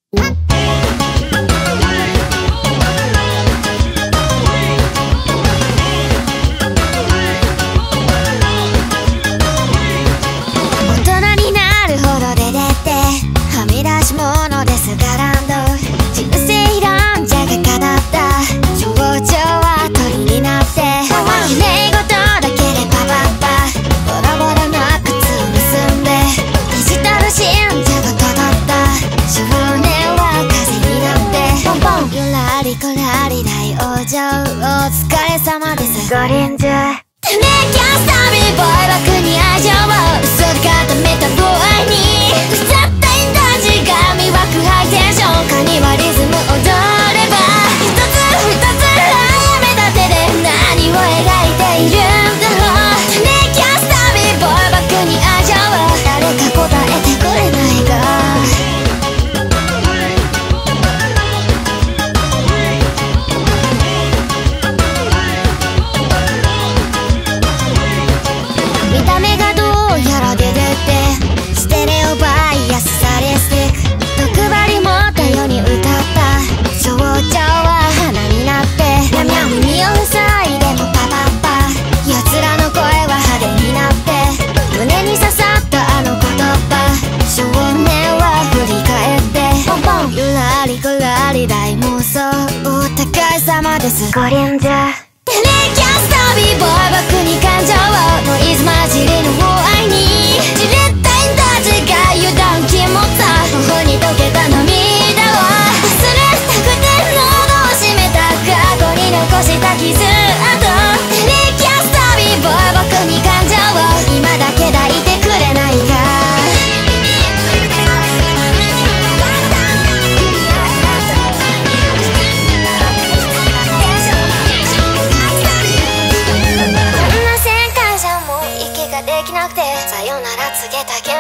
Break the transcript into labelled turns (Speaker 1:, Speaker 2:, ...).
Speaker 1: ご臨終テレキャスタビーボーイ枠に愛情を嘘で固めたボーイに腐ったインダジが魅惑ハイテンションカニバリズム踊れば一つ二つ早めた手で何を描いているんだろうテレキャスタビーボーイ枠に愛情を誰か答えてくれないかご臨終テレキャスタビーボーイ枠に感情をノイズ混じりの愛にじれったいんだちが油断気持った頬に溶けた涙を忘れたくて喉を閉めた過去に残した傷跡テレキャスタビーボーイ枠に感情を今だけ抱いてくれないかさよなら告げたけ